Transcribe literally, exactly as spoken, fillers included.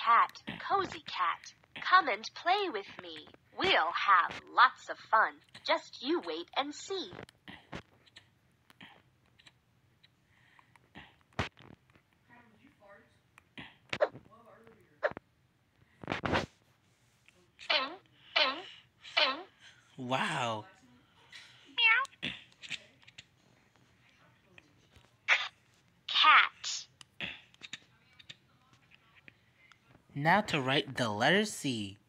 cat, Cozy Cat. Come and play with me. We'll have lots of fun. Just you wait and see. Wow. Cat. Now to write the letter C.